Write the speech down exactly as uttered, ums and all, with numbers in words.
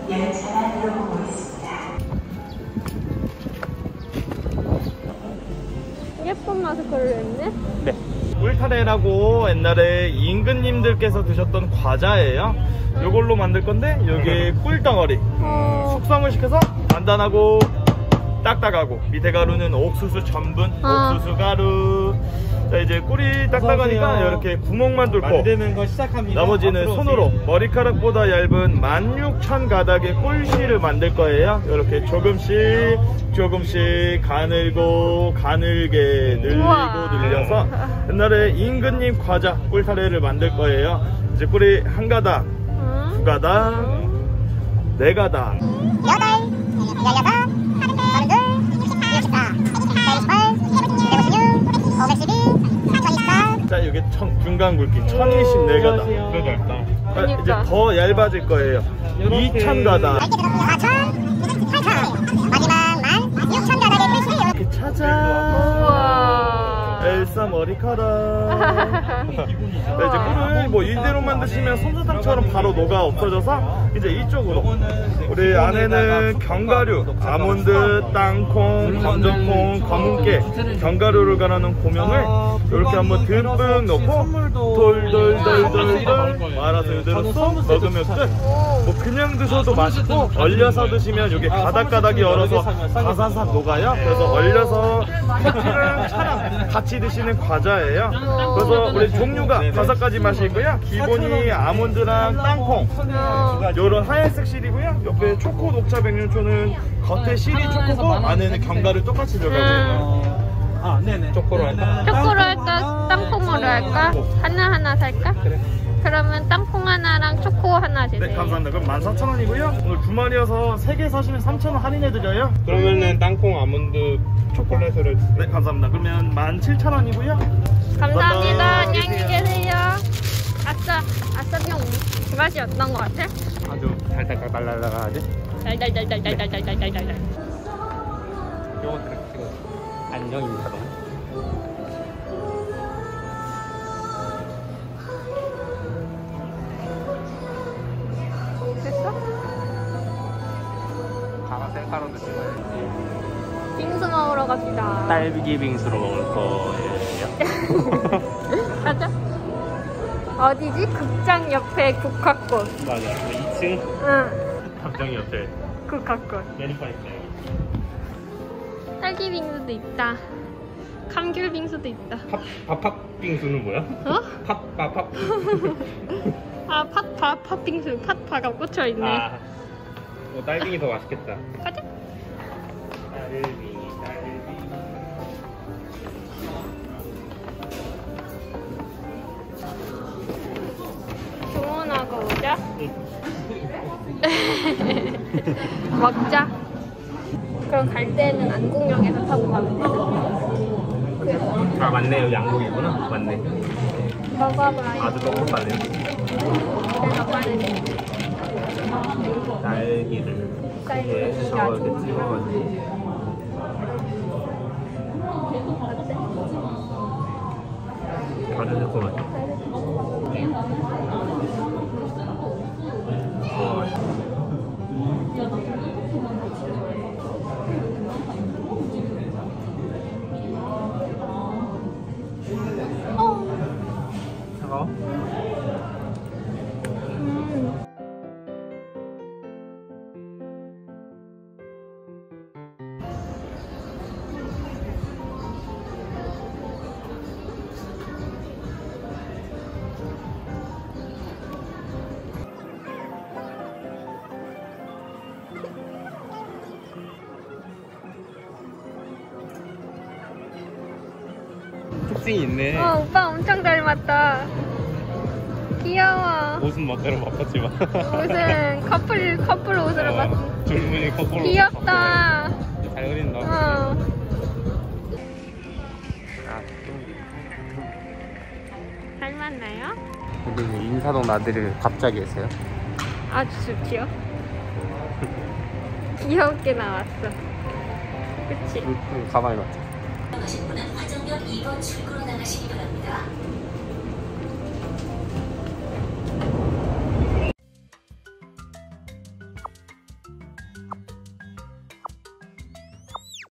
열차가 들어오고 있습니다. 예쁜 마스크를 했네? 네. 꿀타래라고 옛날에 임금님들께서 드셨던 과자예요. 요걸로 만들 건데 여기 꿀덩어리. 어... 숙성을 시켜서 단단하고 딱딱하고 밑에 가루는 옥수수 전분, 어. 옥수수 가루. 자, 이제 꿀이 딱딱하니까 이렇게 구멍만 뚫고 만드는 거 시작합니다. 나머지는 손으로 머리카락보다 얇은 만 육천 가닥의 꿀씨를 만들 거예요. 이렇게 조금씩 조금씩 가늘고 가늘게 늘리고 우와. 늘려서 옛날에 임금님 과자 꿀타래를 만들 거예요. 이제 꿀이 한 가닥, 응? 두 가닥, 네 가닥, 여덟, 열여섯, 자, 여기 천, 중간 굵기 천이십사 가닥. 아, 이제 더 얇아질 거예요. 이천 가닥. 사천, 팔천, 마지막 만 육천 가닥의 꿀씨를 이렇게 찾아. 우와. 엘사 머리카락. 자, 이제 꿀을 뭐 이대로 만드시면 솜사탕처럼 바로 녹아 없어져서 이제 이쪽으로 우리 안에는 견과류, 아몬드, 땅콩, 검정콩, 검은깨, 견과류를 갈아놓은 고명을 이렇게 한번 듬뿍 넣고 돌돌돌돌돌 말아서 이대로 쏙 먹으면 끝. 뭐 그냥 드셔도 맛있고 얼려서 드시면 이게 가닥가닥이 얼어서 사사삭 녹아요. 그래서 얼려서 커피랑 차랑 같이 드시는 과자예요. 그래서 우리 종류가 다섯 가지 맛이 있고요. 기본이 아몬드랑 땅콩, 요런 하얀색 실이고요. 옆에 초코 녹차 백년초는 겉에 실이 초코고 안에는 견과류 똑같이 들어가고요. 아, 네네. 초코로 할까? 초코로 할까? 땅콩으로 할까? 하나하나 살까? 그래. 그러면 땅콩 하나랑 초코 하나 주세요. 네, 감사합니다. 그럼 만 사천 원이고요. 오늘 두 마리여서 세 개 사시면 삼천 원 할인해드려요. 그러면은 땅콩, 아몬드, 초콜릿으로 해주세요. 네, 감사합니다. 그러면 만 칠천 원이고요. 감사합니다. 안녕히 계세요. 아싸, 아싸병. 그 맛이 어떤 것 같아? 아주 달달달달달달하지? 달달달달달달달달달달. 요거 이렇게 찍어. 안녕 인사동. 됐어? 가마 셀카로도 찍어야지. 빙수 먹으러 갑시다. 딸기 빙수로 먹을 거예요. 가자. 어디지? 극장 옆에 국화꽃. 맞아. 이 층 응. 담장 옆에 국화꽃. 메뉴판 있어요. 딸기 빙수도 있다. 감귤 빙수도 있다. 팝, 팝팝 빙수는 뭐야? 어? 팝, 팝팝. 아, 팥파, 팥빙수. 팥파가 꽂혀있네. 아, 뭐 딸기가 더 맛있겠다. 가자. 딸기, 딸기. 주문하고 오자. 먹자. 그럼 갈 때는 안국역에서 타고 가면 되나? 그래서 아, 맞네. 여기 양국이구나. 맞네. 먹어봐요. 아주 너무 빨리. 내가 빠르게. 딸기를 딸기를 이렇게 저렇게 찍어가지고. 어때? 아주 새콤하죠? 차가워? 음. 특징이 있네. 어, 오빠 엄청 닮았다. 귀여워. 옷은 멋대로 바꿨지만. 옷은 커플, 커플 옷으로 봤어. 줄무늬 거꾸로. 귀엽다. 잘 그린다. 어. 닮았나요? 근데 왜 인사동 나들이를 갑자기 했어요? 아주 좋지요. 귀엽게 나왔어. 그치? 응, 응, 가방에 넣자. 나가실 분은 화정역 이 번 출구로 나가시기 바랍니다.